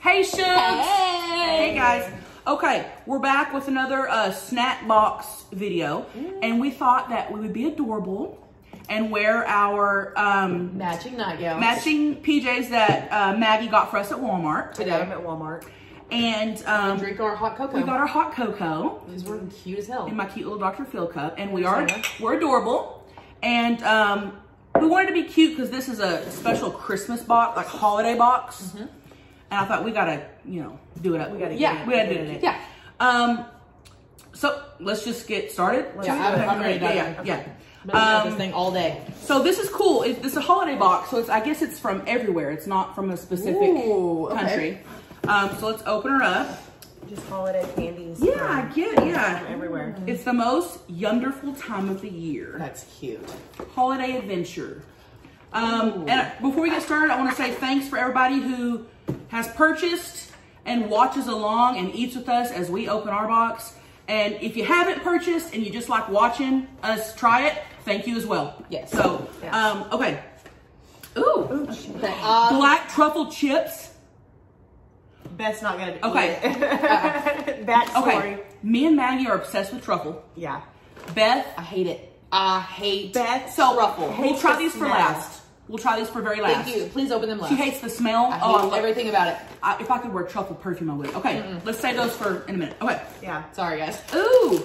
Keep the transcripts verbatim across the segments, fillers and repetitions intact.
Hey, Shug. Hey. Hey, guys. Okay, we're back with another uh, snack box video, mm. and we thought that we would be adorable and wear our um, matching nightgowns, matching P Js that uh, Maggie got for us at Walmart today. I got them at Walmart. And um, and drink our hot cocoa. We got our hot cocoa. These were cute as hell. In my cute little Doctor Phil cup, and we are we're adorable. And um, we wanted to be cute because this is a special Christmas box, like holiday box. Mm-hmm. And I thought we gotta, you know, do it up. We gotta, yeah, get it. we gotta do it. Yeah. Um. So let's just get started. Yeah, I'm, I'm ready. Yeah, yeah. Okay. yeah. I'm gonna um, this thing all day. So this is cool. It, it's a holiday box, so it's I guess it's from everywhere. It's not from a specific Ooh, country. Okay. Um. So let's open her up. Just holiday candies. Yeah, I get it. Yeah, everywhere. It's the most wonderful time of the year. That's cute. Holiday adventure. Um, and before we get started, I want to say thanks for everybody who has purchased and watches along and eats with us as we open our box. And if you haven't purchased and you just like watching us try it, thank you as well. Yes. So, yes. um, okay. Ooh, okay. um, black truffle chips. Beth's not gonna. Okay. uh, Backstory. Okay. Me and Maggie are obsessed with truffle. Yeah. Beth, I hate it. I hate Beth so truffle. We'll try these for last. We'll try these for very last. Thank you. Please open them last. She hates the smell. I hate oh, everything about it. I, if I could wear truffle perfume, I would. Okay, mm-mm. Let's save those for in a minute. Okay. Yeah. Sorry, guys. Ooh.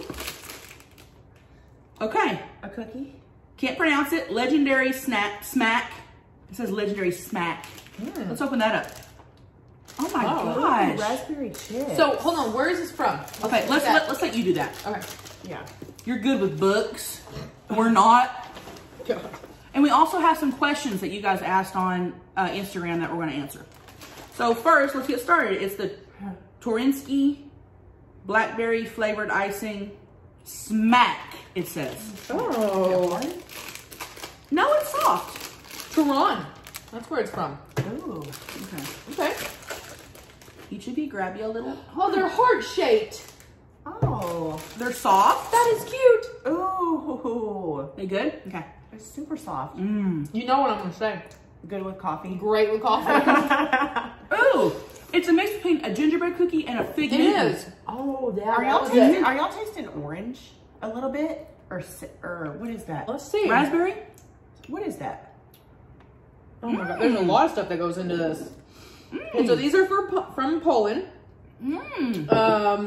Okay. A cookie. Can't pronounce it. Legendary snack smack. It says legendary smack. Mm. Let's open that up. Oh my oh, gosh. Raspberry chips. So hold on. Where is this from? Let's okay. Let's let, let's let you do that. Okay. Yeah. You're good with books. We're not. God. And we also have some questions that you guys asked on uh, Instagram that we're going to answer. So first, let's get started. It's the Torinsky blackberry flavored icing smack, it says. Oh. No, it's soft. Tehran. That's where it's from. Ooh. Okay. Okay. Each of you grab you a little. Oh, they're heart shaped. Oh. They're soft. That is cute. Ooh. They good? Okay. It's super soft. Mm. You know what I'm gonna say. Good with coffee. Great with coffee. Ooh. It's a mix between a gingerbread cookie and a fig It Newton. is. Oh, that, Are that y'all was tasting? it. Are y'all tasting orange a little bit, or or what is that? Let's see. Raspberry? What is that? Oh my god, there's a lot of stuff that goes into this. Mm. And so these are for, from Poland. Mm. Um,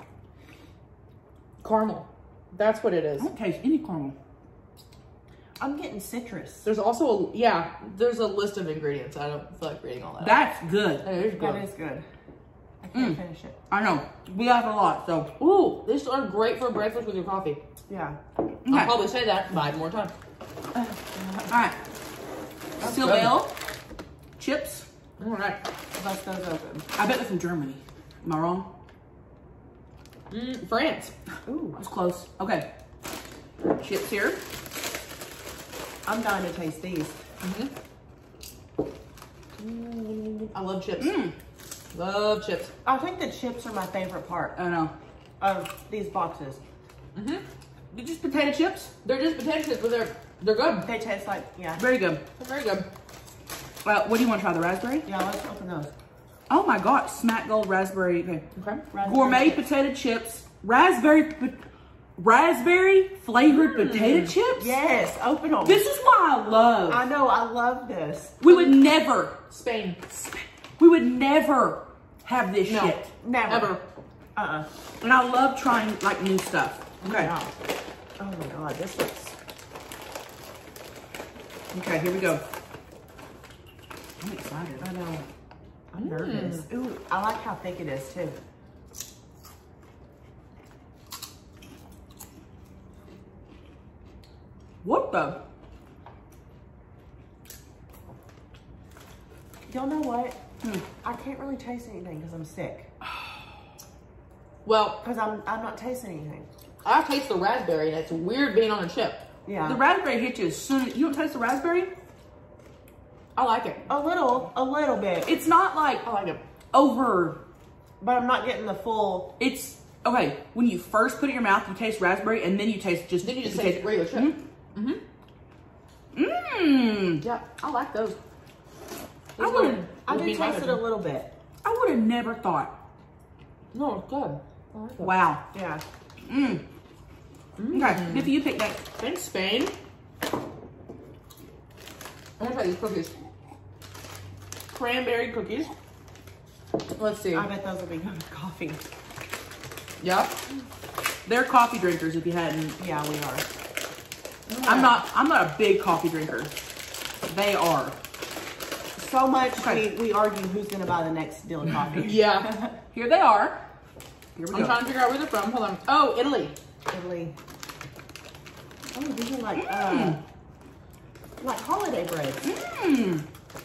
caramel. That's what it is. I don't taste any caramel. I'm getting citrus. There's also, a, yeah, there's a list of ingredients. I don't feel like reading all that. That's good. That is good. That is good. I can't Mm. finish it. I know. We have a lot, so. Ooh, these are great for breakfast with your coffee. Yeah. Okay. I'll probably say that five more times. All right. Silvale chips. All right. Bust those open. I bet they're from Germany. Am I wrong? Mm, France. Ooh. That's close. Okay. Chips here. I'm dying to taste these. Mm-hmm. Mm, I love chips. Mm. Love chips. I think the chips are my favorite part I don't know. of these boxes. Mm-hmm. They're just potato chips. They're just potato chips, but they're they're good. They taste like, yeah. Very good. They're very good. Uh, what do you want to try? The raspberry? Yeah, let's open those. Oh my God. Smack Gold raspberry. Okay. Okay. Raspberry Gourmet chips. potato chips. Raspberry. Raspberry flavored mm. potato chips? Yes, open them. This is why I love. I know, I love this. We would never. Spain. We would never have this No. shit. Never. Ever. Uh-uh. And I love trying like new stuff. Okay. Yeah. Oh my God, this looks... Okay, here we go. I'm excited. I know. I'm Mm. nervous. Ooh, I like how thick it is too. What the? Y'all know what? Hmm. I can't really taste anything because I'm sick. Well, Because I'm I'm not tasting anything. I taste the raspberry, and it's weird being on a chip. Yeah. The raspberry hits you as soon as you don't taste the raspberry. I like it. A little, a little bit. It's not like I like it. over. But I'm not getting the full... It's okay. When you first put it in your mouth, you taste raspberry, and then you taste just. Then you just you taste regular chip. Mm-hmm. Mm-hmm. Mmm. Yeah, I like those. I would, I did taste it a little bit. I would have never thought. No, it's good. I like it. Wow. Yeah. Mm. Mm. Okay, Biffy, you pick next. Thanks, Spain. I'm gonna try these cookies. Cranberry cookies. Let's see. I bet those will be good with coffee. Yep. They're coffee drinkers if you hadn't. Yeah, we are. I'm not I'm not a big coffee drinker. They are. So much Okay. we, we argue who's gonna buy the next deal of coffee. Yeah. Here they are. Here we I'm go. trying to figure out where they're from. Hold on. Oh, Italy. Italy. Oh, these are like uh, like holiday bread. Mmm.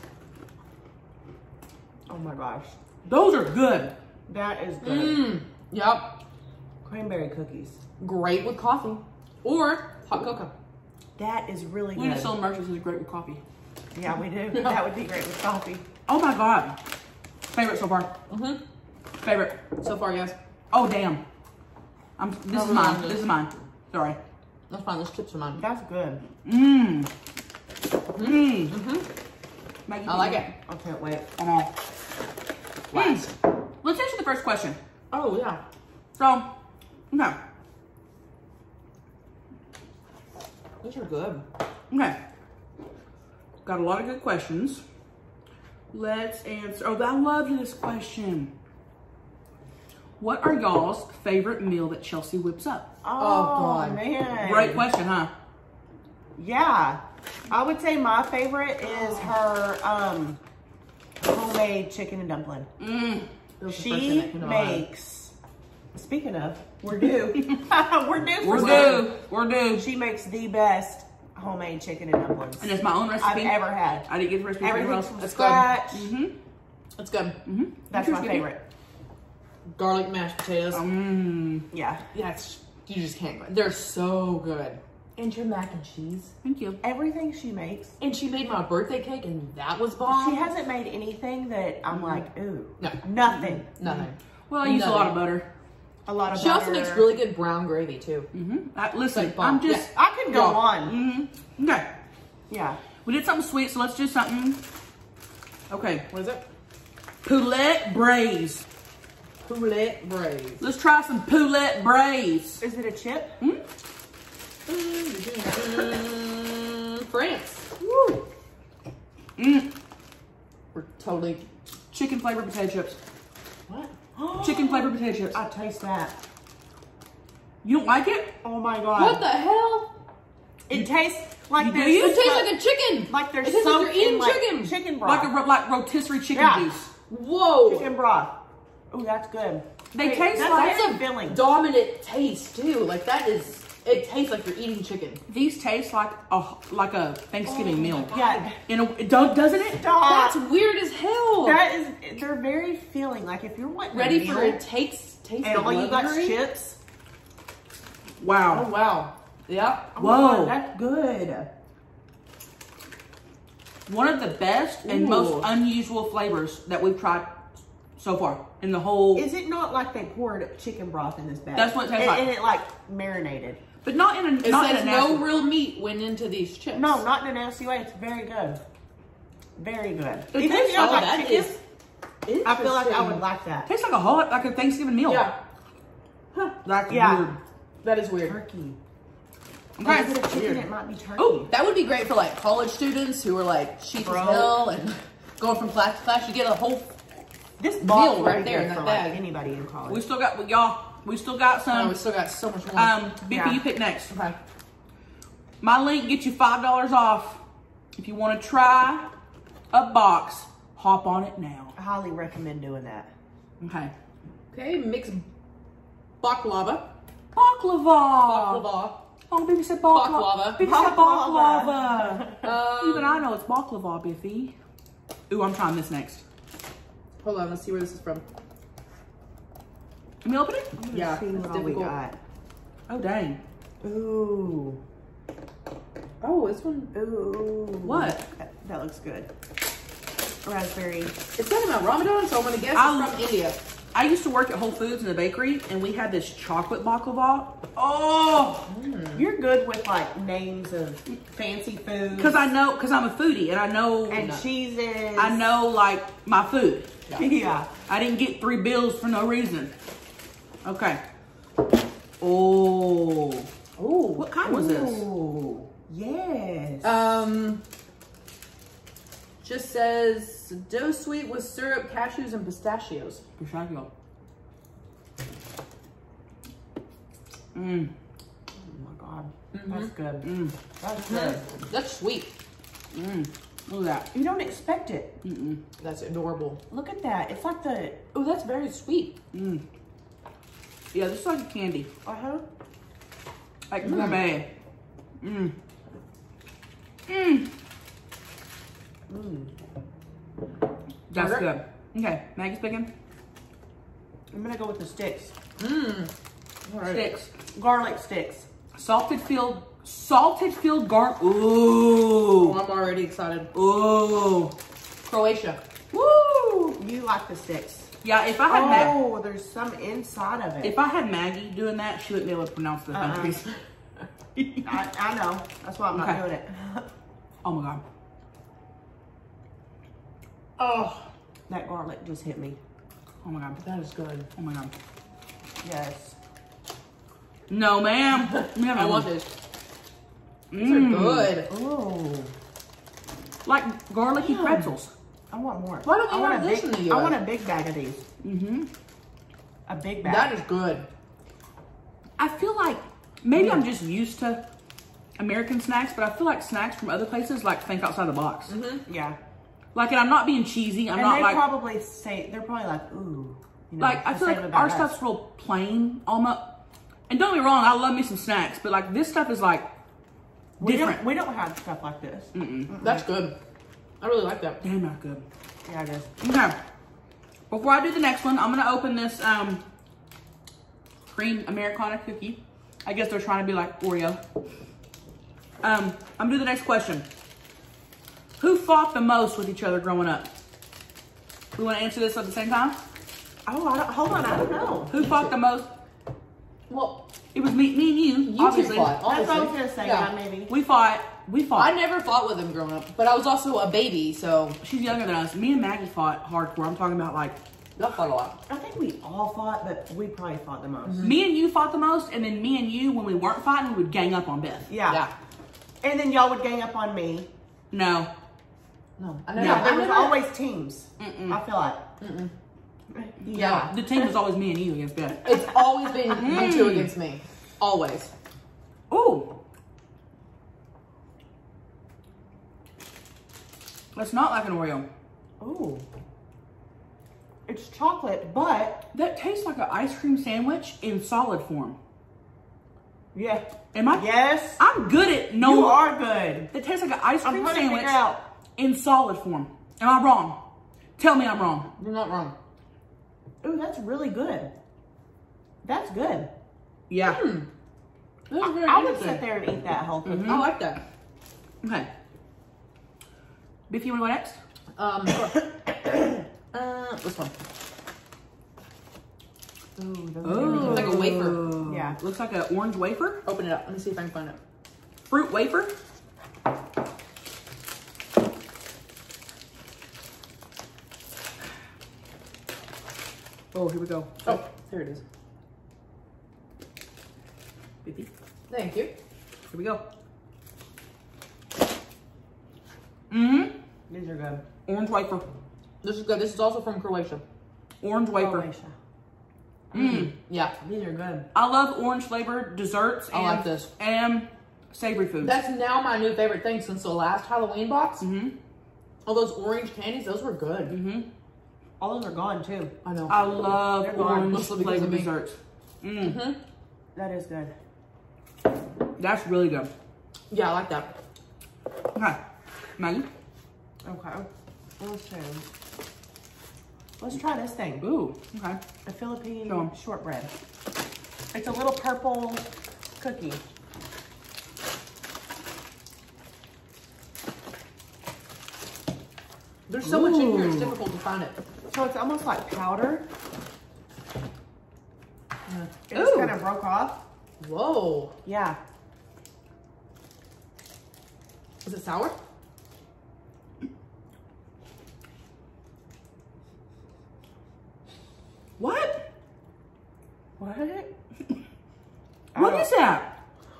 Oh my gosh, Those are good. that is good. Mmm. Yep. Cranberry cookies. Great with coffee or hot cocoa. That is really We need to good. sell merchants is great with coffee. Yeah, we do. That would be great with coffee. Oh my god. Favorite so far. Mm-hmm. Favorite. So far, yes. Oh damn. I'm this No, is we mine. don't do This it. is mine. Sorry. That's fine. Those chips are mine. That's good. Mmm. Mmm. Mm-hmm. Maggie, I like it. I can't wait. Come on. Last. Let's answer the first question. Oh, yeah. So, okay. Those are good. Okay. Got a lot of good questions. Let's answer. Oh, I love this question. What are y'all's favorite meal that Chelsea whips up? Oh, God. man. Great question, huh? Yeah. I would say my favorite is her um, homemade chicken and dumpling. Mmm. That was the first thing She that came to mind. makes, speaking of, we're due. we're due for We're some. due. We're due. She makes the best homemade chicken and dumplings And it's my own I've recipe. ever had. I didn't get the recipe from anyone Everything else. from That's scratch. Mm-hmm. It's good. Mm-hmm. That's my favorite. Garlic mashed potatoes. Mmm. Yeah. Yeah, it's, you just can't. go- They're so good. And your mac and cheese. Thank you. Everything she makes. And she made my birthday cake, and that was bomb. She hasn't made anything that I'm like, ooh. No. Nothing. Nothing. Well, I use a No. lot of butter. A lot of She also butter. makes really good brown gravy too. Mm-hmm. I, listen, Like bomb. I'm just. I could go Yeah. on. Mm-hmm. Okay. Yeah. We did something sweet, so let's do something. Okay. What is it? Poulet braise. Poulet braise. Let's try some poulet braise. Is it a chip? Mm? France. Woo. Mm. We're totally. Chicken flavored potato chips. What? Chicken flavored potato chips. I taste that. You don't like it? Oh my god. What the hell? It tastes like You do there's you? It tastes like a chicken. like there's it tastes like some you're eating in, like, chicken. chicken broth. Like a ro- like rotisserie chicken Yeah. juice. Whoa. Chicken broth. Oh, that's good. They Wait, taste that's, like- that's a filling. Dominant taste too. Like that is. It tastes like you're eating chicken. These taste like a like a Thanksgiving meal. Yeah. In a, it do- doesn't it? Stop. That's weird as hell. That is. They're very filling. Like if you're wanting Ready a for meal a taste. Taste and of all you got luxury? chips. Oh Wow. wow. Yep. Oh Whoa. my God, that's good. One of the best and Ooh. most unusual flavors that we've tried so far in the whole. Is it not like they poured chicken broth in this bag? That's what it tastes and, like. And it like marinated. But not in a It not in says a no nasty- real meat went into these chips. No, not in a nasty way. It's very good. Very good. It Even tastes if you don't Oh, like that chicken, is. I feel like I interesting. would like that. Tastes like a hot like a Thanksgiving meal. Yeah. Huh. That's Yeah. weird. That is weird. Turkey. Okay. Is it a chicken? Weird. It might be turkey. Oh, that would be great for like college students who are like cheap as Bro. hell and going from class to class. You get a whole. this box right would be there good in for that like bag. anybody in college. We still got y'all. We still got Oh, some. we still got so much more. Um, Bippy, Yeah. you pick next. okay. My link gets you five dollars off. If you want to try a box, hop on it now. I highly recommend doing that. Okay. Okay, mixed baklava. Baklava. Baklava. Oh, Bippy said baklava. Baklava. Bippy said Baklava. baklava. Um, Even I know it's baklava, Biffy. Ooh, I'm trying this next. Hold on, let's see where this is from. Let me open it. Let's Yeah, see it's what all we difficult. got. Oh, dang. Ooh. Oh, this one. Ooh. What? That, that looks good. Raspberry. It's talking about Ramadan, so I'm gonna guess I'll- it's from India. I used to work at Whole Foods in the bakery, and we had this chocolate baklava. Oh, You're good with like names of fancy foods. because I know, because I'm a foodie, and I know, and cheeses. I know like my food. Yeah. I didn't get three bills for no reason. Okay. Oh, Ooh. what kind was this? Ooh, yes. Um, just says dough sweet with syrup, cashews, and pistachios. Pistachio. Mmm. Oh my god, Mhm. that's good. Mmm. That's good. That's sweet. Mmm. Look at that. You don't expect it. Mm-mm. That's adorable. Look at that. It's like the Oh, that's very sweet. Mmm. Yeah, this is like a candy. uh huh. Like gourmet. Mmm. Mmm. Mm. That's Margaret? good. Okay, Maggie's picking. I'm gonna go with the sticks. Mmm. Sticks. Garlic sticks. Salted field, salted field garlic. Oh, Ooh. I'm already excited. Ooh. Croatia. Woo! You like the sticks. Yeah, if I had Mag- Oh, there's some inside of it. if I had Maggie doing that, she wouldn't be able to pronounce the Uh-uh. countries. I, I know. That's why I'm not Okay. doing it. Oh my god. Oh, that garlic just hit me. Oh my god. That is good. Oh my god. Yes. No, ma'am. We have I no want one. this. These Mm. are good. Oh, Like garlicky Damn. pretzels. I want more. Why don't we I want have a this big, in the U S? I want a big bag of these. Mm-hmm. A big bag. That is good. I feel like maybe I'm just used to American snacks, but I feel like snacks from other places like think outside the box. Mm-hmm. yeah. Like, and I'm not being cheesy. I'm and not they like probably say they're probably like, ooh. You know, like I the feel same like about our us. stuff's real plain almost. And don't get me wrong, I love me some snacks, but like this stuff is like we different. Don't, we don't have stuff like this. Mm-mm. That's good. I really like that. Damn, not good. Yeah, it is. Okay. Before I do the next one, I'm gonna open this um cream Americana cookie. I guess they're trying to be like Oreo. Um, I'm gonna do the next question. Who fought the most with each other growing up? We want to answer this at the same time? Oh, I don't, hold on. I don't know. Who fought the most? Well, It was me, me and you. you two obviously. fought. That's what I was Obviously. gonna say. Yeah. Yeah, maybe. We fought. We fought. I never fought with him growing up, but I was also a baby, so She's younger than us. Me and Maggie fought hardcore. I'm talking about like I fought a lot. I think we all fought, but we probably fought the most. me and you fought the most, and then me and you, when we weren't fighting, we would gang up on Beth. Yeah. Yeah. And then y'all would gang up on me. No. No, I Yeah, never. there I was never, always teams. Mm-mm. I feel like. Mm-mm. Yeah. The team was always me and you against Beth. It's always been you two against me. Always. Ooh. That's not like an Oreo. Ooh. It's chocolate, but That tastes like an ice cream sandwich in solid form. yeah. Am I? Yes. I'm good at no. You are good. It tastes like an ice I'm cream trying to sandwich figure out. in solid form. Am I wrong? Tell me I'm wrong. You're not wrong. Ooh, that's really good. That's good. Yeah. Hmm. This is very I would interesting. sit there and eat that whole cookie. Mhm. I like that. Okay. Biffy, you want to go next? Um, uh, this one. Ooh, those Oh. are really Like good. a wafer. Yeah. Looks like an orange wafer. Open it up. Let me see if I can find it. Fruit wafer. Oh, here we go. Oh, there it is. Biffy, Thank you. here we go. Mm-hmm. These are good. Orange wafer. This is good. This is also from Croatia. Orange wafer. Croatia. Mm. Yeah. These are good. I love orange flavored desserts I and, like this. and savory foods. That's now my new favorite thing since the last Halloween box. Mm-hmm. All those orange candies, those were good. Mm-hmm. All those are gone too. I know. I love They're gone. orange Mostly because flavored of me. desserts. Mm. hmm That is good. That's really good. Yeah, I like that. Okay. Maggie? Okay. Let's see. Let's try this thing. Ooh, okay. A Philippine Go on. shortbread. It's a little purple cookie. There's so much in here, it's Ooh. difficult to find it. So it's almost like powder. It just Ooh. kind of broke off. Whoa. Yeah. Is it sour? What? What? What Oh. is that?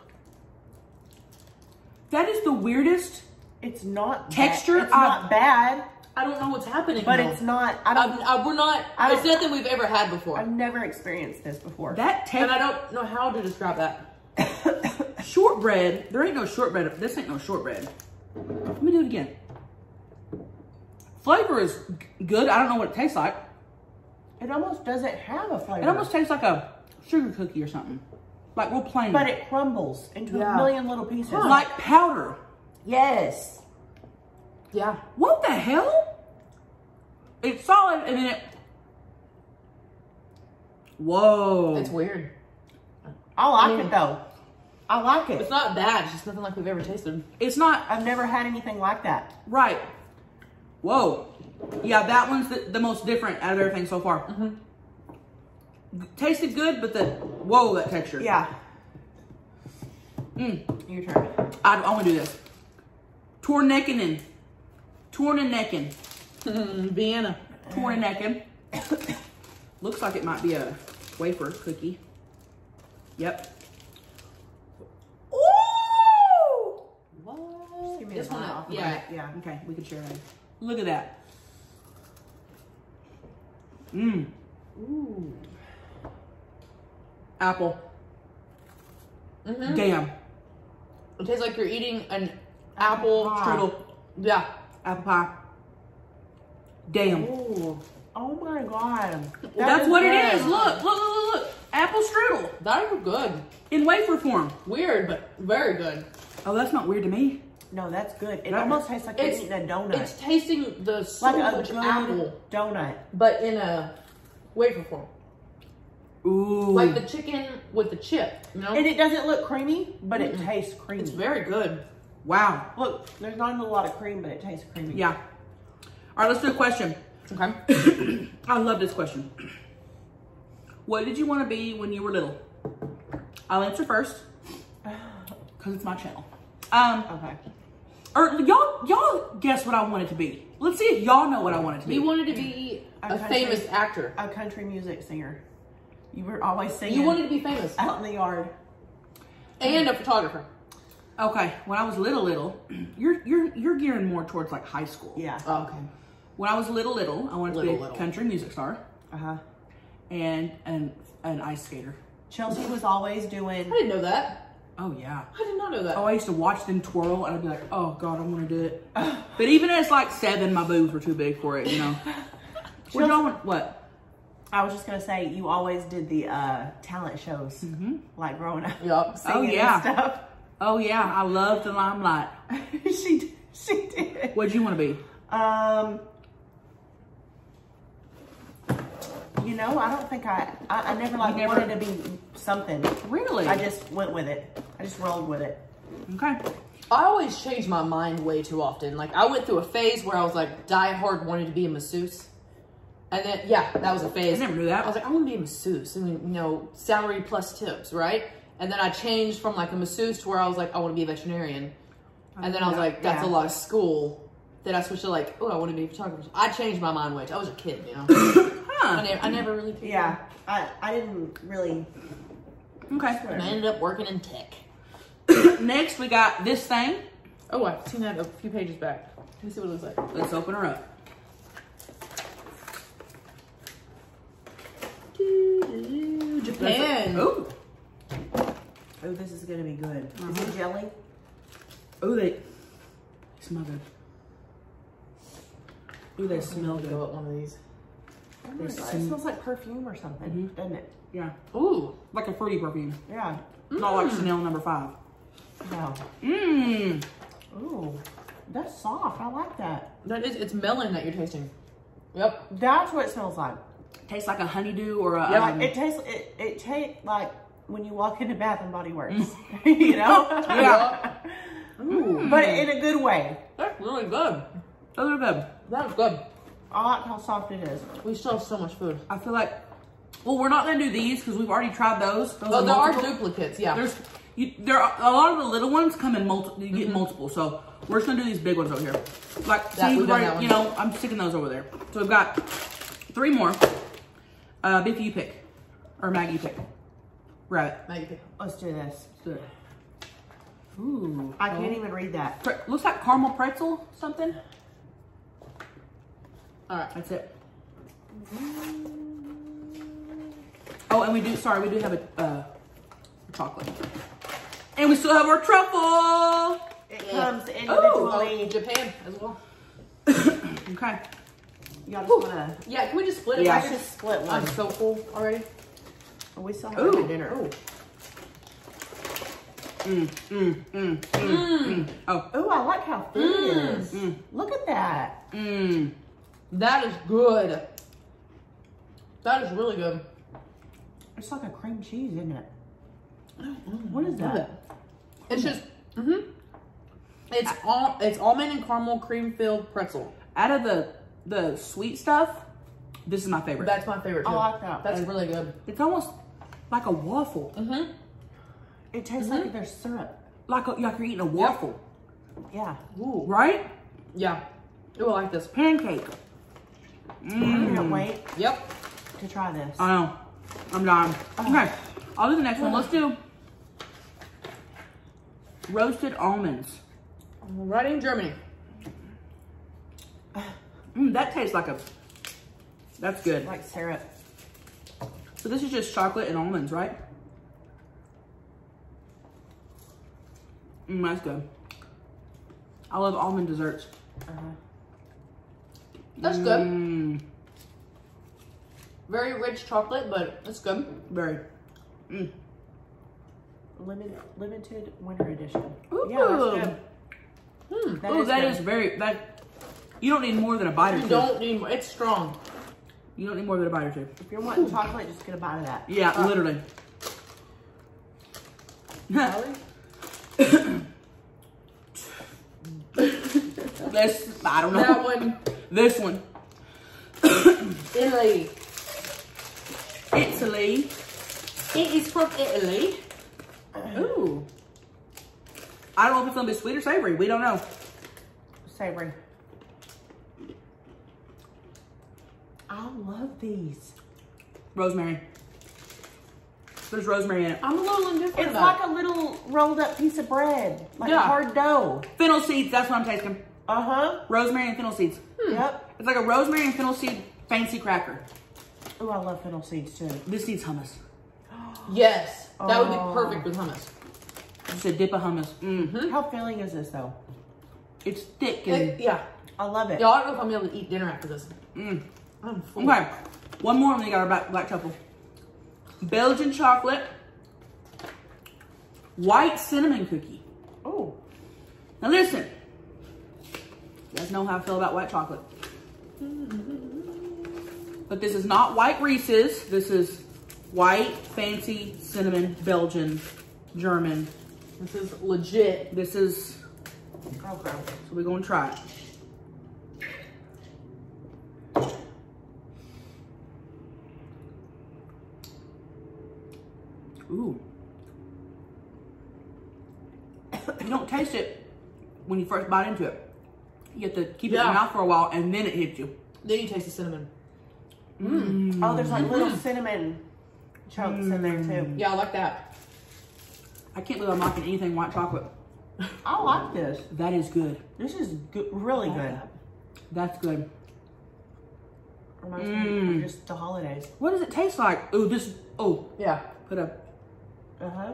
That is the weirdest. It's not Texture, Bad. It's I- not bad, I don't know what's happening. but though. it's not. I don't. I'm, I, we're not. I It's don't- nothing we've ever had before, I've never experienced this before. That and I text don't know how to describe that. shortbread. There ain't no shortbread. This ain't no shortbread. Let me do it again. Flavor is g- good. I don't know what it tastes like. It almost doesn't have a flavor. It almost tastes like a sugar cookie or something. Like real plain. But it crumbles into Yeah. a million little pieces. like powder. Yes. Yeah. What the hell? It's solid and then it. Whoa. It's weird. I like Mm. it though. I like it. It's not bad. It's just nothing like we've ever tasted. It's not I've never had anything like that. right. Whoa. Yeah, that one's the, the most different out of everything so far. Mm-hmm. Tasted good, but the whoa, that texture. Yeah. Mm. Your turn. I, I want to do this. Torneckenen. Tornenecken. Vienna. Tornenecken. Looks like it might be a wafer cookie. Yep. Ooh! What? Give me This the one. bottom off of Yeah. it. Yeah. Okay, we can share that. Look at that. Mmm. Ooh. Apple. Mm-hmm. Damn. It tastes like you're eating an apple pie. Strudel. Yeah. Apple pie. Damn. Ooh. Oh my god. That That's is what good. it is. Look, look, look, look, look. Apple strudel That is good. in wafer form. Weird, but very good. Oh, that's not weird to me. No, that's good. It That- almost tastes like you're It's- eating a donut. It's tasting the so like a much good apple, donut. but in a wafer form. Ooh. Like the chicken with the chip, you know? And it doesn't look creamy, but it tastes creamy. It's very good. Wow. Look, there's not a lot of cream, but it tastes creamy. Yeah. All right, let's do a question. Okay. I love this question. What did you want to be when you were little? I'll answer first because it's my channel. Um, Okay. or y'all, y'all guess what I wanted to be. Let's see if y'all know what I wanted to be. You wanted to be a Okay. famous actor. A country music singer. You were always singing. You wanted to be famous. out in the yard. And a photographer. Okay, when I was little, little, you're you're you're gearing more towards like high school. Yeah. Oh, okay. When I was little, little, I wanted to Little, be a little. country music star Uh huh. and an an ice skater. Chelsea was always doing. I didn't know that. Oh yeah. I did not know that. Oh, I used to watch them twirl, and I'd be like, "Oh God, I want to do it." But even as like seven, my boobs were too big for it. You know. What y'all want? What? I was just gonna say you always did the uh, talent shows, Mm-hmm. like growing up, Yup. singing Oh, yeah. and stuff. Oh yeah, I loved the limelight. she did- she did. What'd you want to be? Um. You know, I don't think I. I, I never like You never- wanted to be something. Really? I just went with it. I just rolled with it. Okay. I always change my mind way too often. Like, I went through a phase where I was like, die hard wanted to be a masseuse. And then, yeah, that was a phase. I never knew that. I was like, I want to be a masseuse. I mean, you know, salary plus tips, right? And then I changed from like a masseuse to where I was like, I want to be a veterinarian. And then I was like, that's Yeah. a lot of school. Then I switched to like, oh, I want to be a photographer. I changed my mind way too. I was a kid, you know. Huh. I, never, I never really cared. Yeah, I I didn't really. Okay. And I ended up working in tech. Next, we got this thing. Oh, I've seen that a few pages back. Let me see what it looks like. Let's open her up. Japan. Ooh. Oh, this is gonna be good. Is it jelly? Ooh, they smell good. Ooh, they smell Go good. at one of these. Oh my There's God, some- it smells like perfume or something, Mhm. doesn't it? Yeah. Ooh. Like a fruity perfume. Yeah. Not like Chanel number five. No. Mmm. Ooh, that's soft. I like that. That is, it's melon that you're tasting. Yep. That's what it smells like. Tastes like a honeydew or a. Yeah, um, It tastes. It it tastes like when you walk into Bath and Body Works. you know. Yeah. Ooh. But in a good way. That's really good. Those are good. That's good. I like how soft it is. We still have so much food. I feel like Well, we're not gonna do these because we've already tried those. those Oh, there are multiple. duplicates, yeah. There's, you, there are a lot of the little ones come in multiple. You get Mhm. multiple, so we're just gonna do these big ones over here. Like, That- see, we've we've done already, that one. you know, I'm sticking those over there. So we've got three more. Uh, Biffy, you pick, or Maggie, you pick. Rabbit. Maggie pick. Let's do this. Let's do it. Ooh. I can't even read that. Pre- looks like caramel pretzel something. All right. That's it. Oh, and we do. Sorry, we do have a uh, chocolate, and we still have our truffle. It Yeah. comes Oh, individually. Japan as well. Okay. Y'all just wanna. Yeah, can we just split it? Yeah, I just split one. I'm so full already. We still have Ooh. our dinner. Oh. Mm, mm, mm, mm, mm. Oh. Ooh, I like how thin it Mm. is. Mm. Look at that. Mm. That is good. That is really good. It's like a cream cheese, isn't it? What is Love that? it. It's just, mm-hmm. It's all, it's almond and caramel cream filled pretzel. Out of the the sweet stuff, this is my favorite. That's my favorite too. I like that. That's really good. It's almost like a waffle, Mm-hmm. It tastes like there's syrup. like a, like you're eating a waffle, Yeah. Ooh. right? Yeah. Ooh, I like this. Pancake. I Mm. can't wait Yep. to try this. I know. I'm dying. Okay, I'll do the next one. Let's do roasted almonds. Right in Germany. Mm, that tastes like a. That's good. Like syrup. So this is just chocolate and almonds, right? Mm, that's good. I love almond desserts. Uh-huh. That's good. Mm, Very rich chocolate, but it's good. very. Mm. Limit, limited winter edition. Ooh. Yeah, that's good. Hmm. That Oh, is that good. is very. That you don't need more than a bite or You two. don't need more. It's strong. You don't need more than a bite or two. If you're wanting chocolate, just get a bite of that. Yeah, Uh, literally. This, I don't know. That one, This one. Italy. Italy. It is from Italy. Ooh. I don't know if it's gonna be sweet or savory. We don't know. Savory. I love these. Rosemary. There's rosemary in it. I'm a little indifferent It's about like a little rolled up piece of bread. Like Yeah. a hard dough. Fennel seeds, that's what I'm tasting. Uh-huh. Rosemary and fennel seeds. Yep. It's like a rosemary and fennel seed fancy cracker. Oh, I love fennel seeds too. This needs hummus. it. Yes. That would be Oh. perfect with hummus. Just a dip of hummus. Mm. Hmm? How filling is this though? It's thick and It- yeah. I love it. Y'all, I don't know if I'm gonna be able to eat dinner after this. mm. I'm full. Okay. One more and then you got our black, black truffle. Belgian chocolate. White cinnamon cookie. Oh. Now listen. You guys know how I feel about white chocolate. But this is not white Reese's. This is white, fancy, cinnamon, Belgian, German. This is legit. This is, Okay. so we're gonna try it. Ooh. You don't taste it when you first bite into it. You have to keep it in Yeah. your mouth for a while and then it hits you. Then you taste the cinnamon. Mm. Oh, there's like little cinnamon chunks in there too. Yeah, I like that. I can't believe I'm liking anything white chocolate. I like this. That is good. This is good, really good. That's good. Reminds me Mm. of just the holidays. What does it taste like? Ooh, this, oh, Yeah. put a, Uh-huh.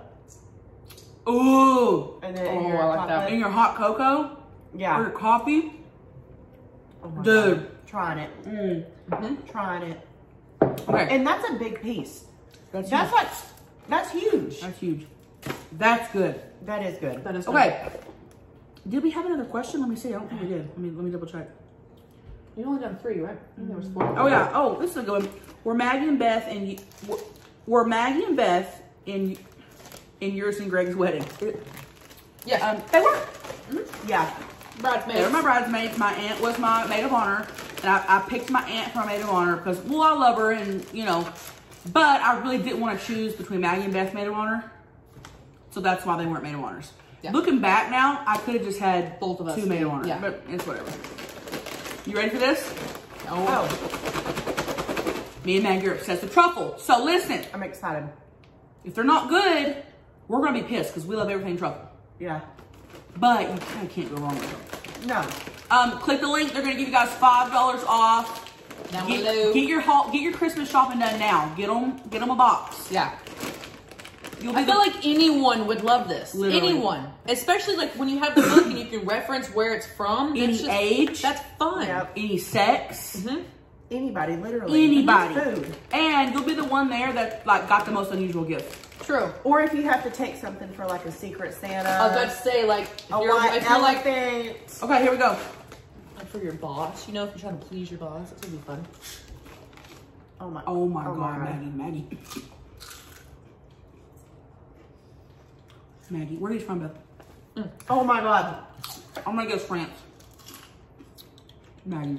ooh. And then Oh, your I like that. chocolate. In your hot cocoa or Yeah. your coffee. Oh my Dude. God. Trying it. Mm. Mm-hmm. Trying it. Okay, And that's a big piece. that's That's huge. like, that's huge. That's huge. That's good. That is good. That is good. Okay. Did we have another question? Let me see. I don't think we did. Let me let me double check. You only done three, right? I think there was four. Oh yeah. Oh, this is a good one. Were Maggie and Beth and were, were Maggie and Beth in in yours and Greg's wedding? Yes. Um, they were. Yeah. Bridesmaids. They were my bridesmaids. My aunt was my maid of honor, and I, I picked my aunt for my maid of honor because, well, I love her, and you know, But I really didn't want to choose between Maggie and Beth Maid of Honor. So that's why they weren't Maid of Honors. Yeah. Looking back now, I could have just had both of us two Maid of Honors. Yeah. But it's whatever. You ready for this? Oh. Me and Maggie are obsessed with truffle. So listen. I'm excited. If they're not good, we're going to be pissed because we love everything truffle. Yeah. But you kind of can't go wrong with them. No. Um, click the link. They're going to give you guys five dollars off. Down get, below. get your haul, get your Christmas shopping done now. Get them, get them a box. Yeah. You'll I the, feel like anyone would love this. Literally. Anyone. Especially like when you have the book and you can reference where it's from. Any just, age. That's fun. Yep. Any sex. Mm-hmm. Anybody, literally. Anybody. Food. And you'll be the one there that like got the most unusual gift. True. Or if you have to take something for like a secret Santa. I was about to say like if a you're, white if you're like elephant. Okay, here we go. like for your boss, you know, if you're trying to please your boss, that's gonna be fun. Oh my. Oh my oh god, my Maggie, Maggie. Maggie, where are these from, Beth? Mm. Oh my god. I'm gonna guess France. Maggie.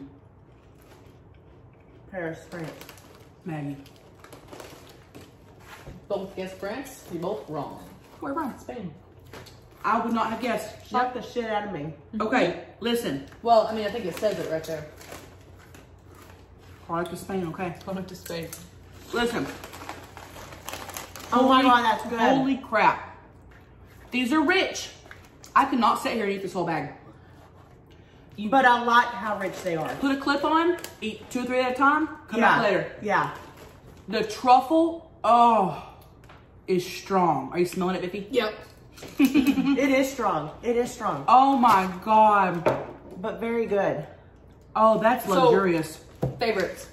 Paris, France. Maggie. Both guess France. You're both wrong. Where from? Spain. I would not have guessed. Shock the shit out of me. Okay, listen. Well, I mean, I think it says it right there. Product of Spain, okay. Product to Spain. Listen. Oh my Holy- god, that's good. Holy crap. These are rich. I could not sit here and eat this whole bag. You But I like how rich they are. put a clip on, eat two or three at a time, come yeah. back later. Yeah. The truffle, oh, is strong. Are you smelling it, Biffy? Yep. It is strong. It is strong. Oh my God. But very good. Oh, that's So- luxurious. Favorites.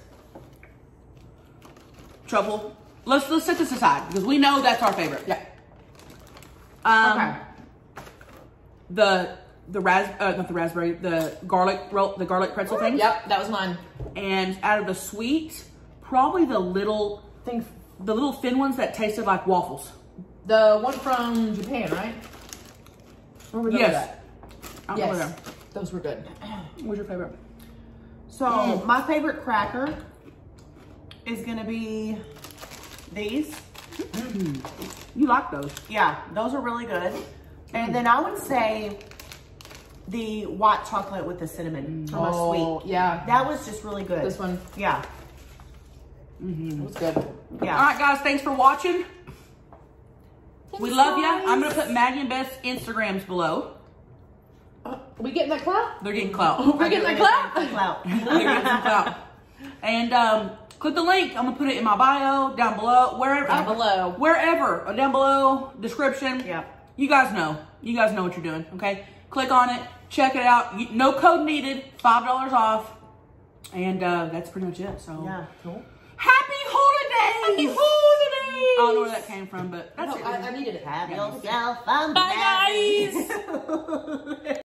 Truffle. Let's let's set this aside because we know that's our favorite. Yeah. Um, Okay. The the ras uh, not the raspberry the garlic roll the garlic pretzel thing. Yep, that was mine. And out of the sweet, probably the little Think the little thin ones that tasted like waffles. The one from Japan, right? Remember Yes. that? I don't know Yes. where Those were good. they're- What's your favorite? so. Mm. My favorite cracker is gonna be these. You like those? Yeah, those are really good. And then I would say the white chocolate with the cinnamon for my Oh, sweet. yeah. That was just really good. This one. Yeah. It was good. Yeah. All right, guys. Thanks for watching. We love you. guys. I'm gonna put Maggie and Beth's Instagrams below. Uh, we getting that clout? They're getting clout. We're getting that clout? Clout. They're getting some clout. And um, click the link. I'm gonna put it in my bio, down below, wherever. Down below. Wherever, uh, down below, description. Yep. You guys know. You guys know what you're doing, okay? Click on it. Check it out. You- No code needed. five dollars off. And uh, that's pretty much it. So Yeah. Cool. happy holidays! Happy holidays! I don't know where that came from, but that's No, it. I, I needed it. Have Yeah. yourself a Bye, merry- guys.